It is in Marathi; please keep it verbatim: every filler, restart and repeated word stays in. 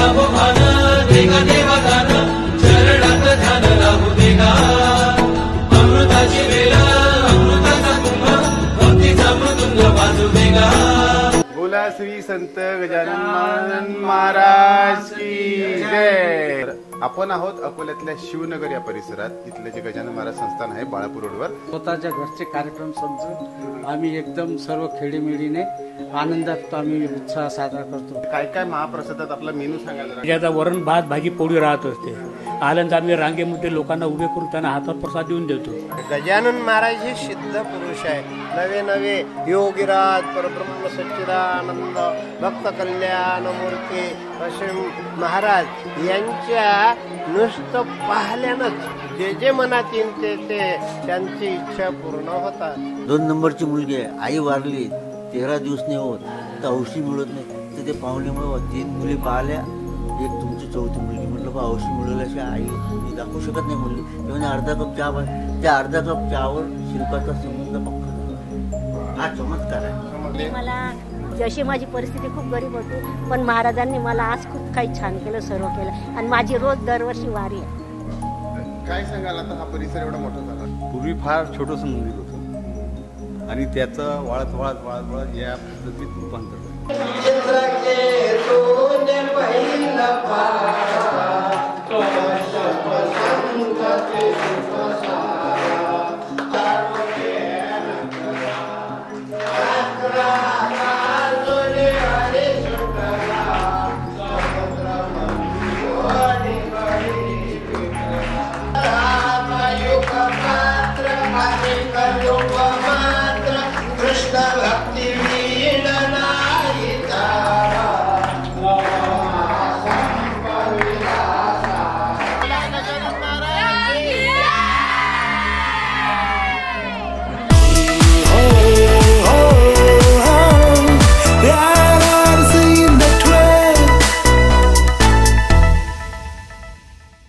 लाभो भान देगा देवा दान चरणात ध्यान लाभू देगा अमृताची वेळ अमृताचा कुंभ भक्तीचा मृदुंग वाजू देगा। बोला श्री संत गजानन महाराज की जय। आपण आहोत अकोल्यातल्या शिवनगर या परिसरात। इथले जे गजानन महाराज संस्थान आहे बाळापूर रोडवर, स्वतःच्या घरचे कार्यक्रम समजून आम्ही एकदम सर्व खेडीमेडीने आनंदात आम्ही उत्साह साजरा करतो। काय काय महाप्रसादात आपला मेनू सांगायला? ज्याचा वरण भात भाजी पोळी राहत असते। आनंद आम्ही रांगेमध्ये लोकांना उभे करून त्यांना हातात प्रसाद देऊन देतो। गजानन महाराज हे सिद्ध पुरुष आहे। नवे नवे योगीराज परब्रह्म सच्चिदानंद भक्त कल्याण मूर्ती असे महाराज यांच्या नुसतं पाहिल्यानंच जे जे मनात येते ते त्यांची इच्छा पूर्ण होतात। दोन नंबरची मुलगी आहे, आई वारली, तेरा दिवस नाही होत तर औषधी मिळत नाही, तर ते पाहुण्यामुळे तीन मुली पाहिल्या, एक तुमची चौथी मुलगी। म्हटलं बा औषधी मिळवल्याशिवाय आई मी दाखवू शकत नाही मुलगी। म्हणजे अर्धा कप चहा पाहिजे, त्या अर्धा कप चहावर शिल्पाचा संबंध पक्का। हा चमत्कार आहे। मला जशी माझी परिस्थिती खूप गरीब होती, पण महाराजांनी मला आज खूप काही छान केलं, सर्व केलं आणि माझी रोज दरवर्षी वारी आहे। काय सांगाल आता हा परिसर एवढा मोठा झाला? पूर्वी फार छोटंसं मंदिर होतं आणि त्याचं वाळत वाळत वाळत वाळत या पद्धतीत रूपांतर झालं।